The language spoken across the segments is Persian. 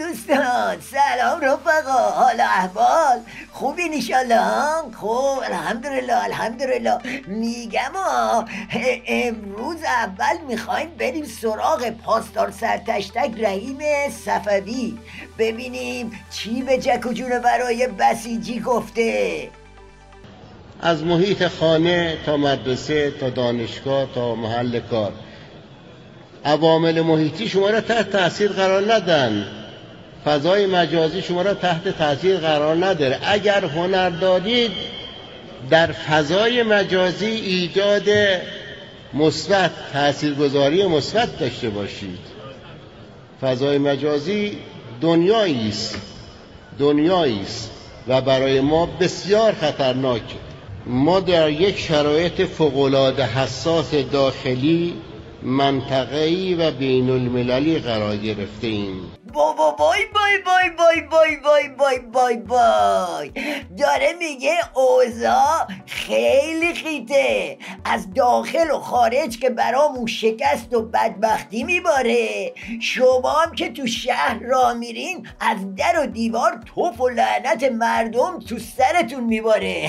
دوستان، سلام رفقا، حال احوال خوبین ایشالله؟ خب الحمدلله. میگم امروز اول میخوایم بریم سراغ پاسدار سرتشتک رحیم صفوی، ببینیم چی به جک و جونه برای بسیجی گفته. از محیط خانه تا مدرسه تا دانشگاه تا محل کار، عوامل محیطی شما را تحت تاثیر قرار ندن، فضای مجازی شما را تحت تاثیر قرار نداره. اگر هنر دارید در فضای مجازی ایجاد مثبت، تاثیرگذاری مثبت داشته باشید. فضای مجازی دنیایی است و برای ما بسیار خطرناکه. ما در یک شرایط فوق‌العاده حساس داخلی، منطقه‌ای و بین المللی قرار گرفته ایم. بای داره میگه اوضاع خیلی خیته، از داخل و خارج که برامون شکست و بدبختی میباره. شما هم که تو شهر را میرین از در و دیوار توف و لعنت مردم تو سرتون میباره.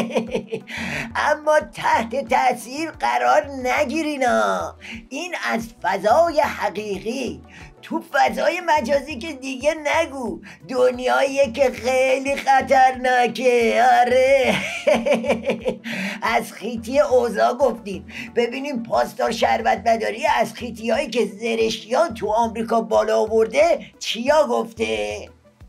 اما تحت تاثیر قرار نگیرینا، این از فضای حقیقی. تو فضای مجازی که دیگه نگو، دنیاییه که خیلی خطرناکه. آره. از خیتی اوضاع گفتیم، ببینیم پاسدار شربت مداری از خیتی هایی که زرشتیان تو آمریکا بالا آورده چیا گفته؟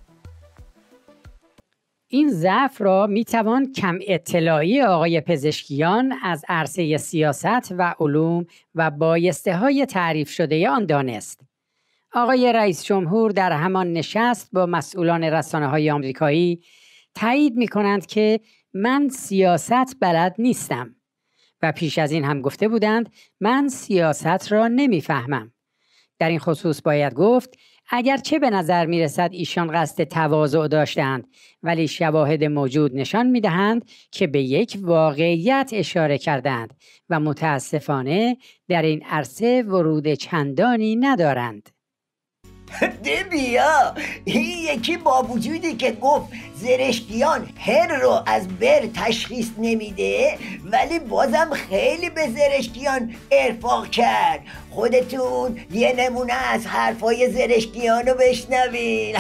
این ضعف را میتوان کم اطلاعی آقای پزشکیان از عرصه سیاست و علوم و بایسته های تعریف شده آن دانست. آقای رئیس جمهور در همان نشست با مسئولان رسانه‌های آمریکایی تایید می‌کنند که من سیاست بلد نیستم و پیش از این هم گفته بودند من سیاست را نمی‌فهمم. در این خصوص باید گفت اگرچه به نظر می‌رسد ایشان قصد تواضع داشتند، ولی شواهد موجود نشان می‌دهند که به یک واقعیت اشاره کردند و متاسفانه در این عرصه ورود چندانی ندارند. ده بیا، این یکی با وجودی که گفت زرشتیان هر رو از بر تشخیص نمیده، ولی بازم خیلی به زرشتیان ارفاق کرد. خودتون یه نمونه از حرفای زرشتیان رو بشنوین.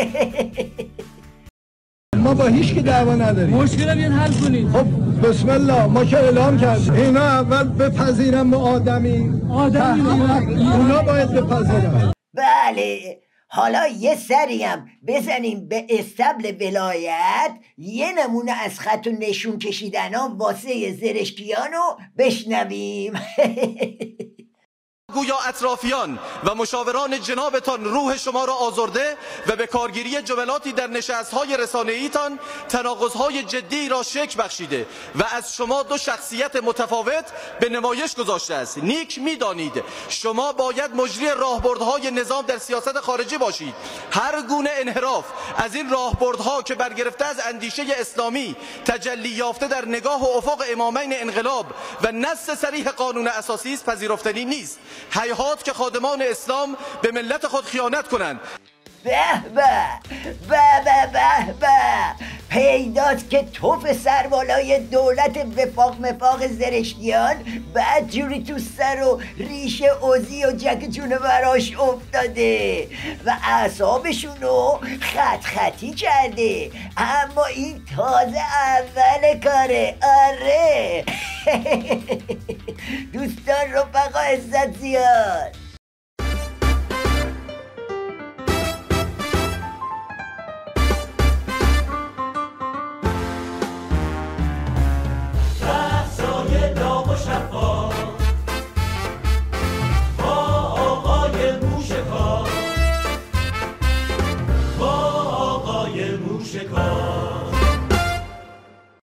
ما با هیچ کی دعوا نداریم، مشکل بیان حل کنید. خب بسم الله، ما که اعلام کردیم اینا اول بپذیرن ما آدمی اونا باید بپذیرن. بله، حالا یه سریم بزنیم به استبل ولایت، یه نمونه از خط و نشون کشیدن ها واسه زرشتیانو بشنویم. گویا اطرافیان و مشاوران جنابتان روح شما را آزرده و به کارگیری جملاتی در نشست‌های رسانه‌ایتان تناقض‌های جدی را شکل بخشیده و از شما دو شخصیت متفاوت به نمایش گذاشته است. نیک می‌دانید شما باید مجری راهبردهای نظام در سیاست خارجی باشید. هر گونه انحراف از این راهبردها که برگرفته از اندیشه اسلامی تجلی یافته در نگاه و افق امامین انقلاب و نص صریح قانون اساسی است پذیرفتنی نیست. هیهات که خادمان اسلام به ملت خود خیانت کنند. به پیداست که توف سربالای دولت وفاق زرشتیان بعد جوری تو سر و ریش اوزی و جک جونه براش افتاده و اعصابشونو خطی کرده. اما این تازه اول کاره. آره. دوستان رفقا عزت زیاد،